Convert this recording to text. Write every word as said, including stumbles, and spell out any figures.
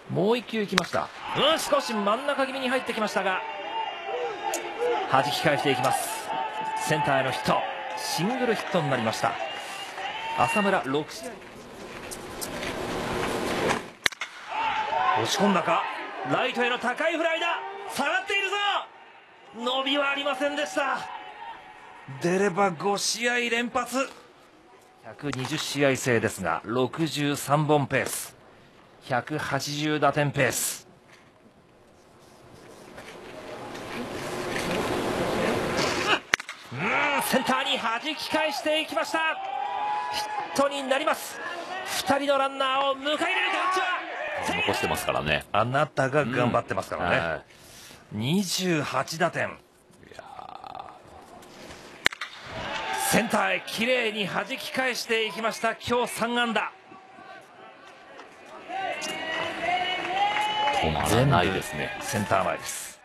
もういっきゅういきました。うん、少し真ん中気味に入ってきましたが弾き返していきます。センターへのヒット、シングルヒットになりました。浅村ろく試合押し込んだか、ライトへの高いフライだ。下がっているぞ。伸びはありませんでした。出ればご試合連発。ひゃくにじゅう試合制ですがろくじゅうさんぼんペース、ひゃくはちじゅう打点ペース。うん、センターに弾き返していきました。ヒットになります。ふたりのランナーを迎え入れるか。 残してますからね。 あなたが頑張ってますからね、 うん、はい、 にじゅうはち打点。いやセンターへきれいに弾き返していきました。今日さん安打。 止まらないですね。 センター前です。